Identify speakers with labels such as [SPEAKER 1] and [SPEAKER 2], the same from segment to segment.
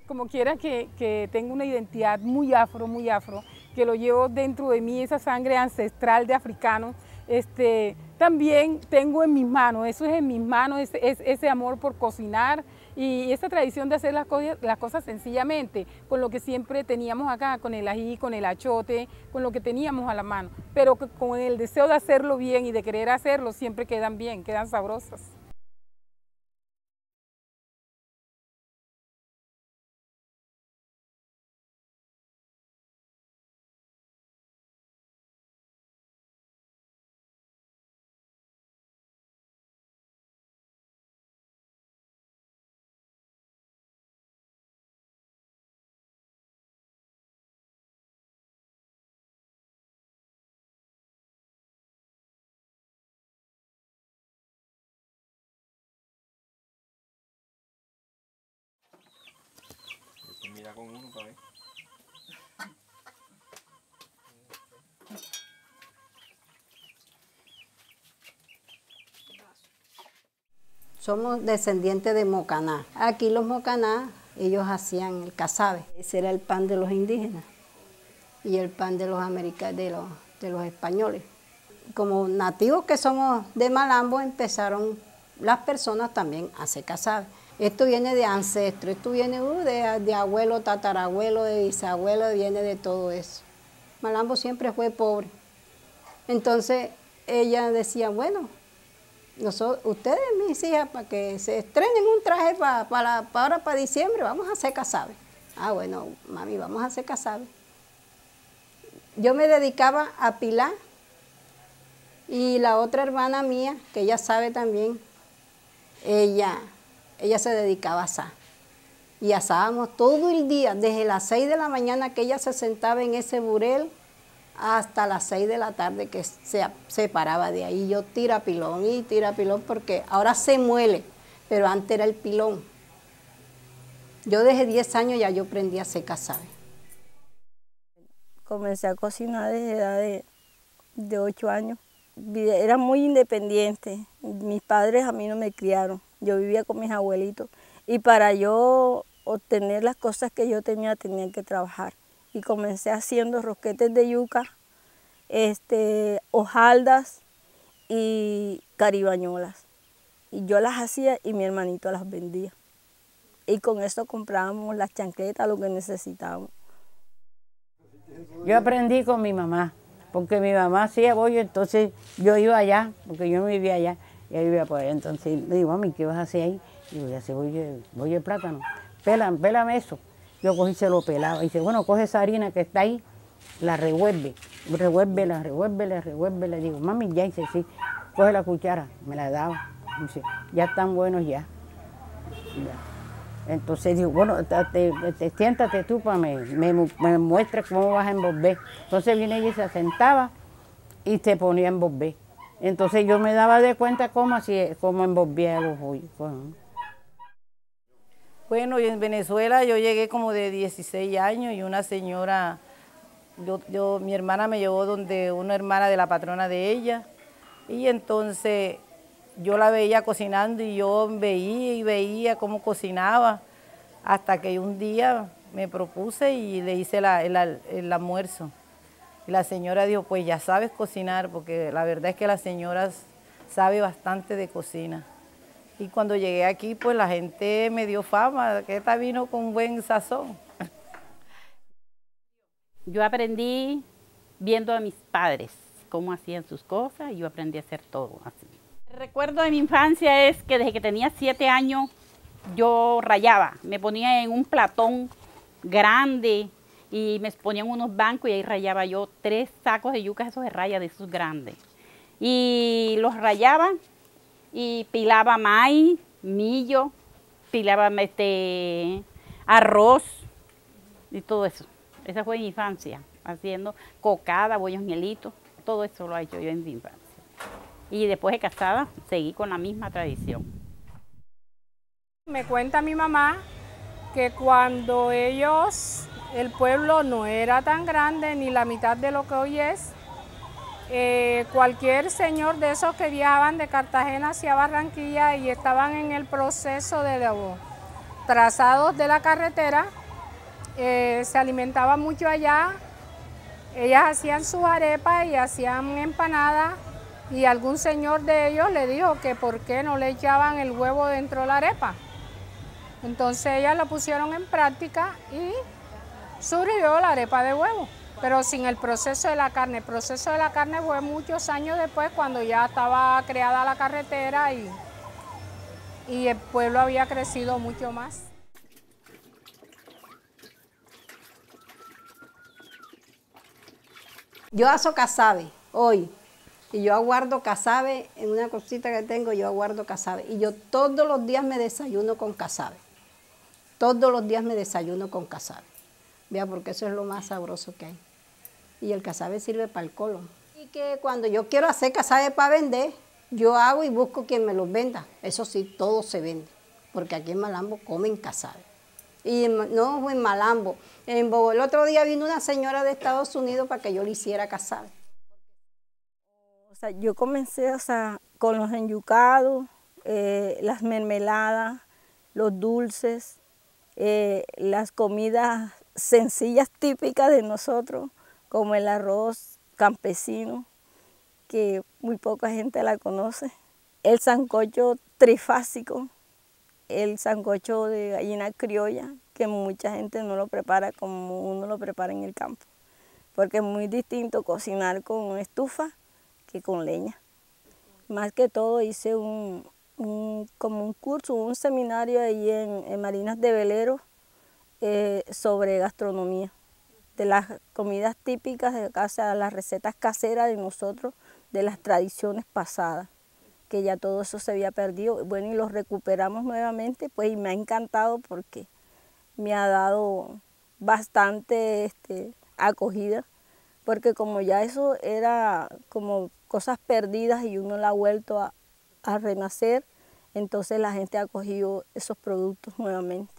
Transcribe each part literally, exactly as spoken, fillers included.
[SPEAKER 1] como quiera que, que tengo una identidad muy afro, muy afro, que lo llevo dentro de mí, esa sangre ancestral de africano, este, también tengo en mis manos, eso es en mis manos, es, es, ese amor por cocinar y esa tradición de hacer las cosas, las cosas sencillamente, con lo que siempre teníamos acá, con el ají, con el achote, con lo que teníamos a la mano, pero con el deseo de hacerlo bien y de querer hacerlo, siempre quedan bien, quedan sabrosas.
[SPEAKER 2] Mira con uno para ver.
[SPEAKER 3] Somos descendientes de mocaná. Aquí los mocaná, ellos hacían el casabe. Ese era el pan de los indígenas y el pan de los americanos, de los, de los españoles. Como nativos que somos de Malambo, empezaron las personas también a hacer casabe. Esto viene de ancestro, esto viene uh, de, de abuelo, tatarabuelo, de bisabuelo, viene de todo eso. Malambo siempre fue pobre. Entonces ella decía, bueno, nosotros, ustedes, mis hijas, para que se estrenen un traje para, para, para ahora, para diciembre, vamos a hacer casabe. Ah, bueno, mami, vamos a hacer casabe. Yo me dedicaba a pilar y la otra hermana mía, que ella sabe también, ella, ella se dedicaba a asar. Y asábamos todo el día, desde las seis de la mañana que ella se sentaba en ese burel, hasta las seis de la tarde que se, se paraba de ahí. Yo tira pilón y tira pilón porque ahora se muele, pero antes era el pilón. Yo desde diez años ya yo aprendí a hacer casabe.
[SPEAKER 4] Comencé a cocinar desde edad de, de ocho años. Era muy independiente. Mis padres a mí no me criaron. Yo vivía con mis abuelitos. Y para yo obtener las cosas que yo tenía, tenía que trabajar. Y comencé haciendo rosquetes de yuca, este, hojaldas y caribañolas. Y yo las hacía y mi hermanito las vendía. Y con eso comprábamos las chancletas, lo que necesitábamos.
[SPEAKER 5] Yo aprendí con mi mamá, porque mi mamá hacía bollo, entonces yo iba allá, porque yo no vivía allá, ella vivía por allá. Entonces le digo, mami, ¿qué vas a hacer ahí? Y yo, voy a hacer bollo, bollo de plátano. Pélame, pélame eso. Yo cogí y se lo pelaba. Y dice, bueno, coge esa harina que está ahí, la revuelve, revuélvela, revuélvela, revuélvela. Digo, mami, ya hice, sí, coge la cuchara, me la daba. Dice, ya están buenos ya. ya. Entonces digo, bueno, te, te, te, siéntate tú para me, me, me muestres cómo vas a envolver. Entonces viene ella y se sentaba y se ponía a envolver. Entonces yo me daba de cuenta cómo, así, cómo envolvía los bollos. Bueno.
[SPEAKER 6] Bueno, yo en Venezuela yo llegué como de dieciséis años y una señora, yo, yo, mi hermana me llevó donde una hermana de la patrona de ella y entonces yo la veía cocinando y yo veía y veía cómo cocinaba hasta que un día me propuse y le hice la, el, el almuerzo. Y la señora dijo, pues ya sabes cocinar, porque la verdad es que la señora sabe bastante de cocina. Y cuando llegué aquí, pues la gente me dio fama, que esta vino con buen sazón.
[SPEAKER 7] Yo aprendí viendo a mis padres cómo hacían sus cosas y yo aprendí a hacer todo así. El recuerdo de mi infancia es que desde que tenía siete años yo rayaba, me ponía en un platón grande y me ponían unos bancos y ahí rayaba yo tres sacos de yucas esos de raya de esos grandes. Y los rayaba y pilaba maíz, millo, pilaba este, arroz y todo eso. Esa fue mi infancia, haciendo cocada, bollos mielitos, todo eso lo he hecho yo en mi infancia. Y después de casada, seguí con la misma tradición.
[SPEAKER 8] Me cuenta mi mamá que cuando ellos, el pueblo no era tan grande, ni la mitad de lo que hoy es, Eh, cualquier señor de esos que viajaban de Cartagena hacia Barranquilla y estaban en el proceso de, trazados de la carretera, eh, se alimentaban mucho allá. Ellas hacían sus arepas y hacían empanadas, y algún señor de ellos le dijo que por qué no le echaban el huevo dentro de la arepa. Entonces ellas lo pusieron en práctica y surgió la arepa de huevo, pero sin el proceso de la carne. El proceso de la carne fue muchos años después, cuando ya estaba creada la carretera y, y el pueblo había crecido mucho más.
[SPEAKER 3] Yo aso casabe hoy, y yo aguardo casabe en una cosita que tengo, yo aguardo casabe, y yo todos los días me desayuno con casabe. Todos los días me desayuno con casabe. Vea, porque eso es lo más sabroso que hay. Y el casabe sirve para el colon. Y que cuando yo quiero hacer casabe para vender, yo hago y busco quien me los venda. Eso sí, todo se vende, porque aquí en Malambo comen casabe. Y en, no en Malambo, en Bogotá. El otro día vino una señora de Estados Unidos para que yo le hiciera casabe.
[SPEAKER 4] O sea, yo comencé, o sea, con los enyucados, eh, las mermeladas, los dulces, eh, las comidas sencillas típicas de nosotros, como el arroz campesino, que muy poca gente la conoce, el sancocho trifásico, el sancocho de gallina criolla, que mucha gente no lo prepara como uno lo prepara en el campo, porque es muy distinto cocinar con estufa que con leña. Más que todo hice un, un, como un curso, un seminario ahí en, en Marinas de Velero eh, sobre gastronomía, de las comidas típicas de casa, las recetas caseras de nosotros, de las tradiciones pasadas, que ya todo eso se había perdido, bueno, y los recuperamos nuevamente, pues, y me ha encantado porque me ha dado bastante este, acogida, porque como ya eso era como cosas perdidas y uno la ha vuelto a, a renacer, entonces la gente ha cogido esos productos nuevamente.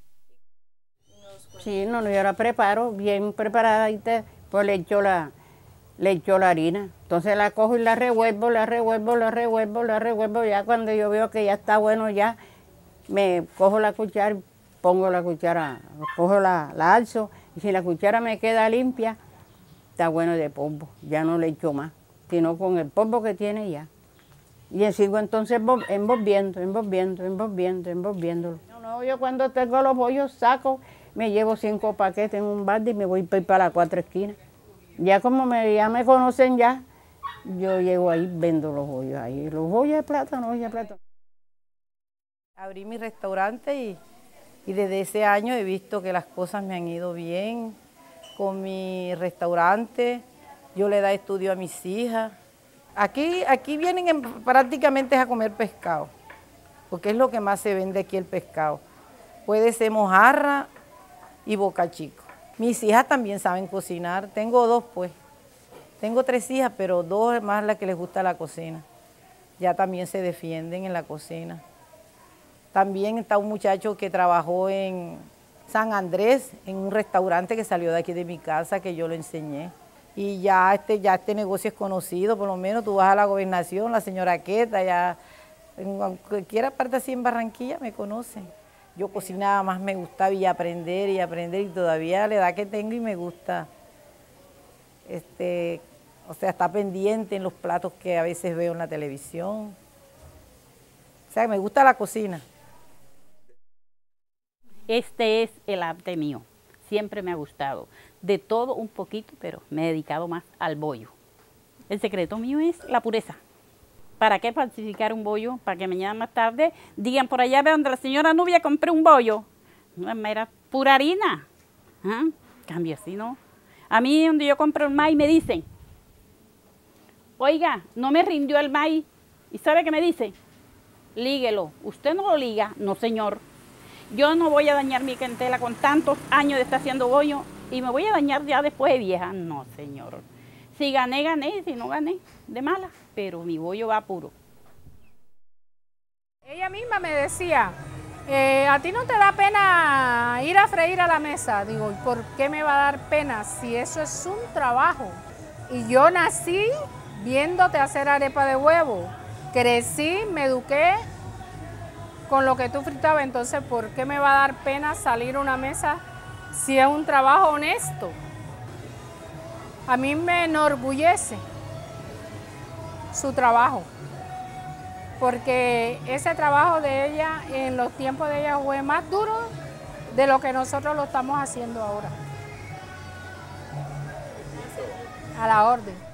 [SPEAKER 5] Sí, no, yo la preparo bien preparada y te, pues le echo la, le echo la harina. Entonces la cojo y la revuelvo, la revuelvo, la revuelvo, la revuelvo. Ya cuando yo veo que ya está bueno, ya me cojo la cuchara, pongo la cuchara, cojo la, la alzo, y si la cuchara me queda limpia, está bueno de polvo, ya no le echo más, sino con el polvo que tiene ya. Y sigo entonces envolviendo, envolviendo, envolviendo, envolviéndolo. No, no, yo cuando tengo los bollos saco, me llevo cinco paquetes en un balde y me voy para las cuatro esquinas. Ya como me, ya me conocen ya, yo llego ahí, vendo los bollos ahí, los bollos de plátano, bollos de plátano.
[SPEAKER 6] Abrí mi restaurante y, y desde ese año he visto que las cosas me han ido bien con mi restaurante. Yo le da estudio a mis hijas. Aquí, aquí vienen en, prácticamente a comer pescado, porque es lo que más se vende aquí, el pescado. Puede ser mojarra y boca chico. Mis hijas también saben cocinar, tengo dos pues. Tengo tres hijas, pero dos es más las que les gusta la cocina. Ya también se defienden en la cocina. También está un muchacho que trabajó en San Andrés, en un restaurante que salió de aquí de mi casa, que yo lo enseñé. Y ya este, ya este negocio es conocido, por lo menos tú vas a la gobernación, la señora Queta, ya en cualquier parte así en Barranquilla me conocen. Yo cocinaba más, me gustaba y aprender y aprender, y todavía la edad que tengo y me gusta, este, o sea, está pendiente en los platos que a veces veo en la televisión. O sea, me gusta la cocina.
[SPEAKER 7] Este es el arte mío, siempre me ha gustado. De todo un poquito, pero me he dedicado más al bollo. El secreto mío es la pureza. ¿Para qué falsificar un bollo? Para que mañana más tarde digan por allá, ve donde la señora Nubia compré un bollo. No, era pura harina. ¿Ah? Cambio así, ¿no? A mí donde yo compro el maíz me dicen, oiga, no me rindió el maíz. ¿Y sabe qué me dicen? Líguelo. ¿Usted no lo liga? No, señor. Yo no voy a dañar mi clientela con tantos años de estar haciendo bollo y me voy a dañar ya después de vieja. No, señor. Si gané, gané. Si no gané, de mala. Pero mi bollo va puro.
[SPEAKER 8] Ella misma me decía, eh, ¿a ti no te da pena ir a freír a la mesa? Digo, ¿por qué me va a dar pena si eso es un trabajo? Y yo nací viéndote hacer arepa de huevo. Crecí, me eduqué con lo que tú fritabas, entonces ¿por qué me va a dar pena salir a una mesa si es un trabajo honesto? A mí me enorgullece su trabajo, porque ese trabajo de ella en los tiempos de ella fue más duro de lo que nosotros lo estamos haciendo ahora. A la orden.